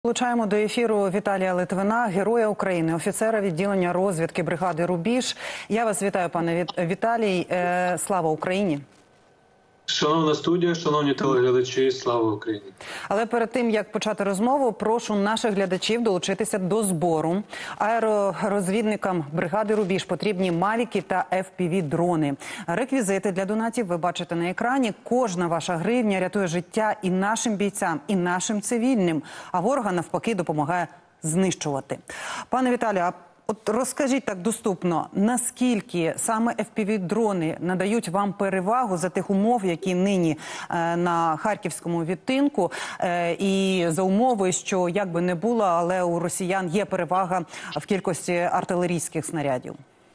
Долучаємо до ефіру Віталія Литвина, Героя України, офіцера відділення розвідки бригади «Рубіж». Я вас вітаю, пане Віталій. Слава Україні! Шановна студія, шановні телеглядачі, слава Україні! Але перед тим, як почати розмову, прошу наших глядачів долучитися до збору. Аеророзвідникам бригади «Рубіж» потрібні мавіки та FPV-дрони. Реквізити для донатів ви бачите на екрані. Кожна ваша гривня рятує життя і нашим бійцям, і нашим цивільним, а ворога навпаки допомагає знищувати. Пане Віталію, от розкажіть так доступно, наскільки саме FPV-дрони надають вам перевагу за тих умов, які нині на харківському відтинку, і за умови, що як би не було, але у росіян є перевага в кількості артилерійських снарядів?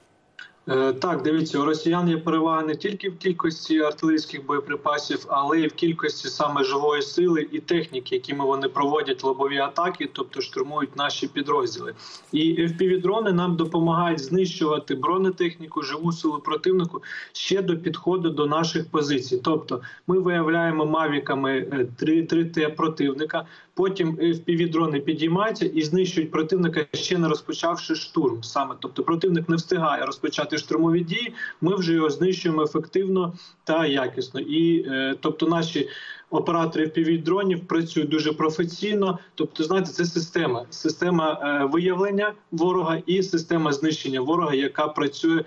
Так, дивіться, у росіян є перевага не тільки в кількості артилерійських боєприпасів, але й в кількості саме живої сили і техніки, якими вони проводять лобові атаки, тобто штурмують наші підрозділи. І FPV-дрони нам допомагають знищувати бронетехніку, живу силу противнику ще до підходу до наших позицій. Тобто ми виявляємо мавіками 3Т противника, потім FPV-дрони підіймаються і знищують противника, ще не розпочавши штурм. Саме, тобто противник не встигає розпочати штурмові дії, ми вже його знищуємо ефективно та якісно. І тобто наші оператори FPV-дронів працюють дуже професійно. Тобто, знаєте, це система виявлення ворога і система знищення ворога, яка працює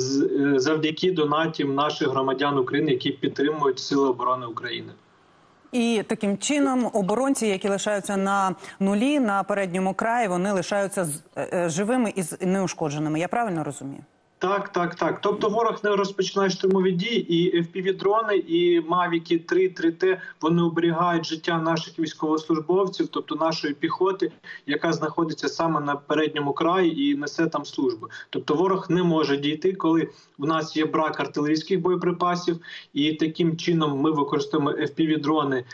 завдяки донатам наших громадян України, які підтримують Сили оборони України. І таким чином оборонці, які лишаються на нулі, на передньому краї, вони лишаються живими і неушкодженими. Я правильно розумію? Так. Тобто ворог не розпочинає штурмові дії, і FPV-дрони, і мавіки 3Т, вони оберігають життя наших військовослужбовців, тобто нашої піхоти, яка знаходиться саме на передньому краї і несе там службу. Тобто ворог не може дійти, коли в нас є брак артилерійських боєприпасів, і таким чином ми використовуємо FPV-дрони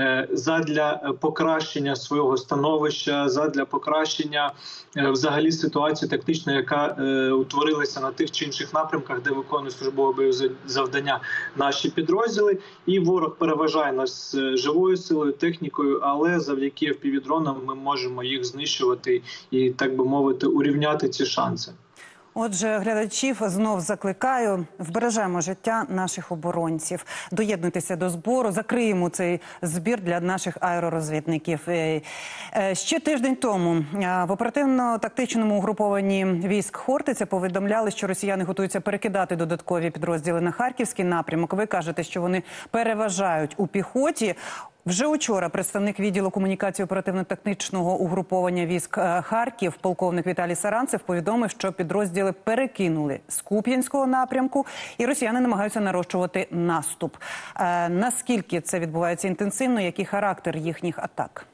задля покращення свого становища, задля покращення взагалі ситуації тактичної, яка утворилася на тих чи інших напрямках, де виконують службове завдання наші підрозділи. І ворог переважає нас живою силою, технікою, але завдяки FPV-дронам ми можемо їх знищувати і, так би мовити, урівняти ці шанси. Отже, глядачів знов закликаю, вбережемо життя наших оборонців. Доєднуйтеся до збору, закриємо цей збір для наших аеророзвідників. Ще тиждень тому в оперативно-тактичному угрупованні військ Хортиця повідомляли, що росіяни готуються перекидати додаткові підрозділи на Харківський напрямок. Ви кажете, що вони переважають у піхоті. Вже учора представник відділу комунікації оперативно-тактичного угруповання військ Харків, полковник Віталій Саранцев, повідомив, що підрозділи перекинули з Куп'янського напрямку і росіяни намагаються нарощувати наступ. Наскільки це відбувається інтенсивно, який характер їхніх атак?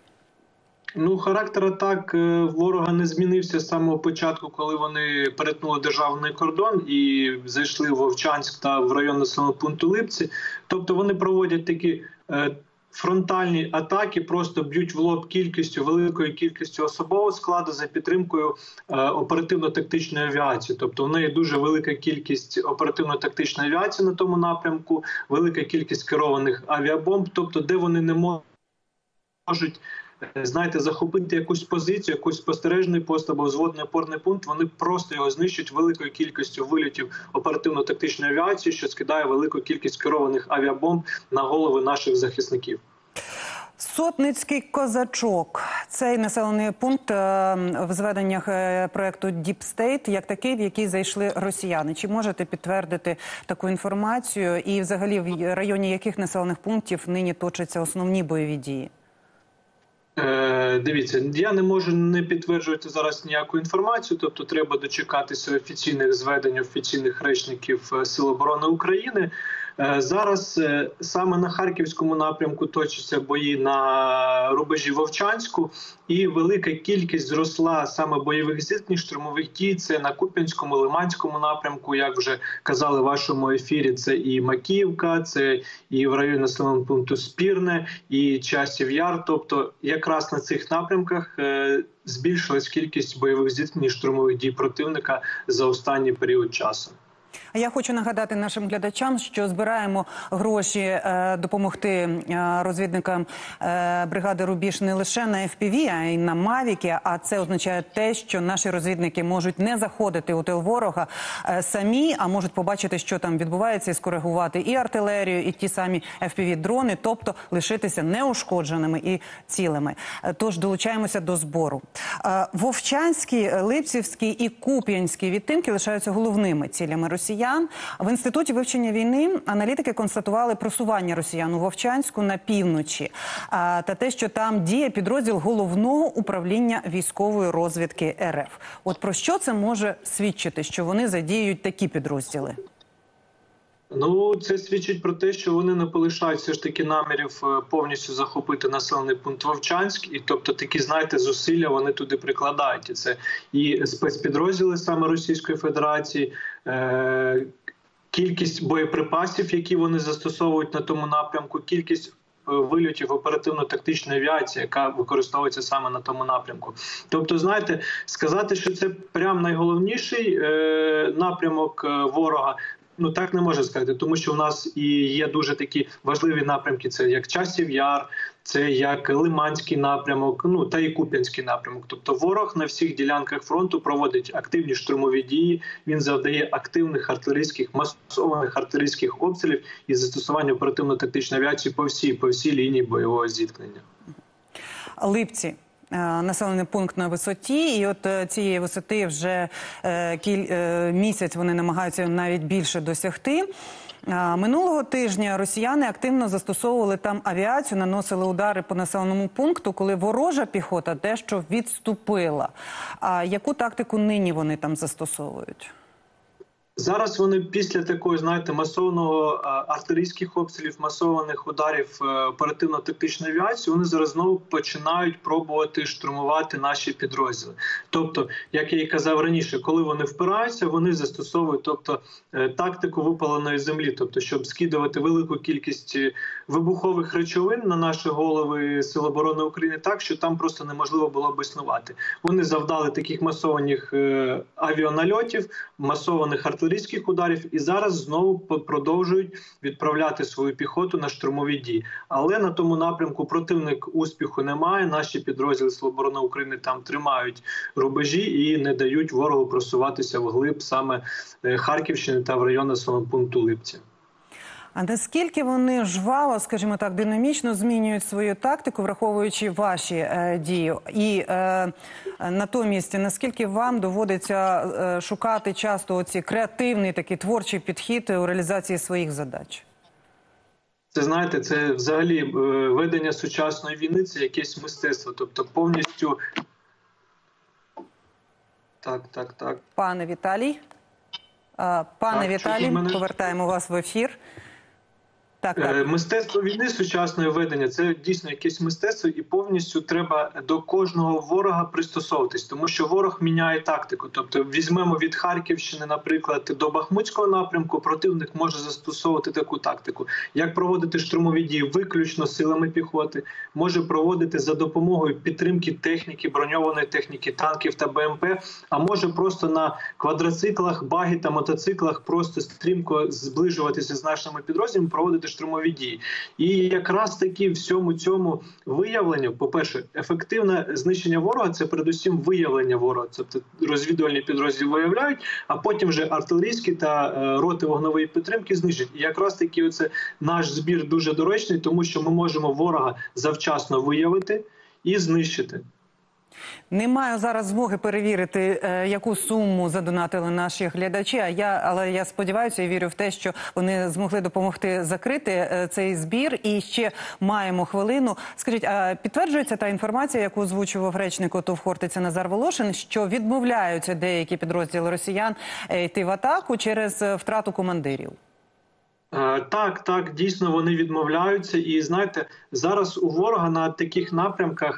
Характер атак ворога не змінився з самого початку, коли вони перетнули державний кордон і зайшли в Вовчанськ та в район населеного пункту Липці. Тобто вони проводять такі фронтальні атаки, просто б'ють в лоб великою кількістю особового складу за підтримкою оперативно-тактичної авіації. Тобто в неї дуже велика кількість оперативно-тактичної авіації на тому напрямку, велика кількість керованих авіабомб, тобто де вони не можуть, знаєте, захопити якусь позицію, якийсь спостережний пост або взводний опорний пункт, вони просто його знищують великою кількістю вильотів оперативно-тактичної авіації, що скидає велику кількість керованих авіабомб на голови наших захисників. Сотницький Козачок – цей населений пункт в зведеннях проєкту Deep State, як такий, в який зайшли росіяни. Чи можете підтвердити таку інформацію? І взагалі в районі яких населених пунктів нині точаться основні бойові дії? Дивіться, я не можу не підтверджувати зараз ніяку інформацію, тобто треба дочекатися офіційних зведень, офіційних речників Сил оборони України. Зараз саме на Харківському напрямку точаться бої на рубежі Вовчанську, і велика кількість зросла саме бойових зіткнень, штурмових дій. Це на Куп'янському, Лиманському напрямку, як вже казали в вашому ефірі, це і Макіївка, це і в районі населеного пункту Спірне, і Часів Яр. Тобто якраз на цих напрямках збільшилась кількість бойових зіткнень і штурмових дій противника за останній період часу. Я хочу нагадати нашим глядачам, що збираємо гроші допомогти розвідникам бригади «Рубіж» не лише на FPV, а й на «Мавіки». А це означає те, що наші розвідники можуть не заходити у тил ворога самі, а можуть побачити, що там відбувається, і скоригувати і артилерію, і ті самі FPV-дрони, тобто лишитися неушкодженими і цілими. Тож долучаємося до збору. Вовчанський, Липцівський і Куп'янський відтинки лишаються головними цілями росіян. В Інституті вивчення війни аналітики констатували просування росіян у Вовчанську на півночі та те, що там діє підрозділ Головного управління військової розвідки РФ. От про що це може свідчити, що вони задіюють такі підрозділи? Ну, це свідчить про те, що вони не полишають все ж таки намірів повністю захопити населений пункт Вовчанськ. І тобто такі, знаєте, зусилля вони туди прикладають. І це і спецпідрозділи саме Російської Федерації, кількість боєприпасів, які вони застосовують на тому напрямку, кількість вильотів оперативно-тактичної авіації, яка використовується саме на тому напрямку. Тобто, знаєте, сказати, що це прям найголовніший напрямок ворога, ну так не можна сказати, тому що в нас і є дуже такі важливі напрямки, це як Часів Яр, це як Лиманський напрямок, ну та і Куп'янський напрямок. Тобто ворог на всіх ділянках фронту проводить активні штурмові дії, він завдає активних артилерійських, масованих артилерійських обстрілів і застосування оперативно-тактичної авіації по всій лінії бойового зіткнення. Липці. Населений пункт на висоті, і от цієї висоти вже місяць вони намагаються навіть більше досягти. Минулого тижня росіяни активно застосовували там авіацію, наносили удари по населеному пункту, коли ворожа піхота дещо відступила. А яку тактику нині вони там застосовують? Зараз вони після такої, знаєте, масованого артилерійських обстрілів, масованих ударів оперативно-тактичної авіації, вони зараз знову починають пробувати штурмувати наші підрозділи. Тобто, як я і казав раніше, коли вони впираються, вони застосовують тактику випаленої землі, тобто, щоб скидувати велику кількість вибухових речовин на наші голови Сил оборони України так, що там просто неможливо було б існувати. Вони завдали таких масованих авіанальотів, масованих артилерійських ударів і зараз знову продовжують відправляти свою піхоту на штурмові дії. Але на тому напрямку противник успіху не має. Наші підрозділи Сил оборони України там тримають рубежі і не дають ворогу просуватися вглиб саме Харківщини та в район населеного пункту Липці. А наскільки вони жваво, скажімо так, динамічно змінюють свою тактику, враховуючи ваші дії? І натомість, наскільки вам доводиться шукати часто оці креативний, такий творчий підхід у реалізації своїх задач? Це, знаєте, це взагалі ведення сучасної війни – це якесь мистецтво. Тобто повністю... Так. Пане Віталій, повертаємо вас в ефір. Так. Мистецтво війни, сучасної ведення – це дійсно якесь мистецтво, і повністю треба до кожного ворога пристосовуватись, тому що ворог міняє тактику. Тобто візьмемо від Харківщини, наприклад, до Бахмутського напрямку, противник може застосовувати таку тактику. Як проводити штурмові дії виключно силами піхоти, може проводити за допомогою підтримки техніки, броньованої техніки, танків та БМП, а може просто на квадроциклах, багі та мотоциклах просто стрімко зближуватися з нашими підрозділами, проводити штурмові дії. І якраз таки всьому цьому виявленню, по-перше, ефективне знищення ворога – це передусім виявлення ворога. Тобто розвідувальні підрозділи виявляють, а потім вже артилерійські та роти вогневої підтримки знищать. І якраз таки оце наш збір дуже доречний, тому що ми можемо ворога завчасно виявити і знищити. Не маю зараз змоги перевірити, яку суму задонатили наші глядачі, але я сподіваюся і вірю в те, що вони змогли допомогти закрити цей збір. І ще маємо хвилину. Скажіть, а підтверджується та інформація, яку озвучував речник ОТО в Хортиця Назар Волошин, що відмовляються деякі підрозділи росіян йти в атаку через втрату командирів? Так, дійсно вони відмовляються. І знаєте, зараз у ворога на таких напрямках...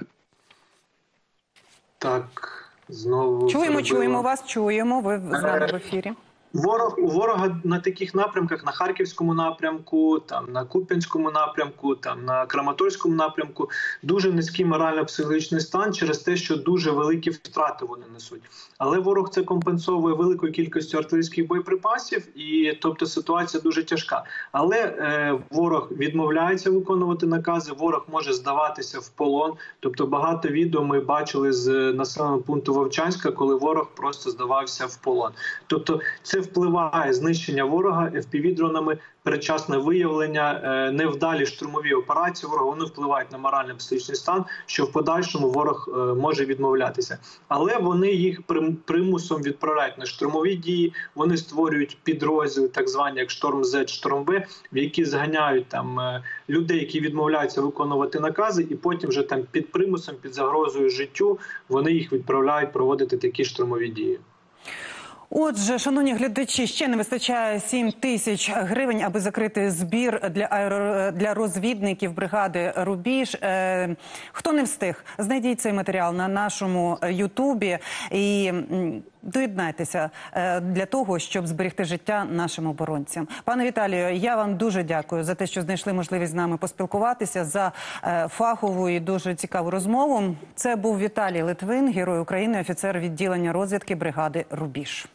Так, знову... Чуємо вас, ви з нами в ефірі. У ворога на таких напрямках, на Харківському напрямку, там на Куп'янському напрямку, там на Краматорському напрямку, дуже низький морально-психологічний стан через те, що дуже великі втрати вони несуть. Але ворог це компенсовує великою кількістю артилерійських боєприпасів, і тобто ситуація дуже тяжка. Але ворог відмовляється виконувати накази, ворог може здаватися в полон. Тобто багато відео ми бачили з населеного пункту Вовчанська, коли ворог просто здавався в полон. Тобто це впливає знищення ворога FPV-дронами, передчасне виявлення, невдалі штурмові операції ворога, вони впливають на морально-психічний стан, що в подальшому ворог може відмовлятися. Але вони їх примусом відправляють на штурмові дії, вони створюють підрозділи, так звані як Шторм-З, Шторм-В, в які зганяють там людей, які відмовляються виконувати накази, і потім вже там під примусом, під загрозою життю вони їх відправляють проводити такі штурмові дії. Отже, шановні глядачі, ще не вистачає 7 тисяч гривень, аби закрити збір для розвідників бригади «Рубіж». Хто не встиг, знайдіть цей матеріал на нашому Ютубі і доєднайтеся для того, щоб зберегти життя нашим оборонцям. Пане Віталію, я вам дуже дякую за те, що знайшли можливість з нами поспілкуватися, за фахову і дуже цікаву розмову. Це був Віталій Литвин, Герой України, офіцер відділення розвідки бригади «Рубіж».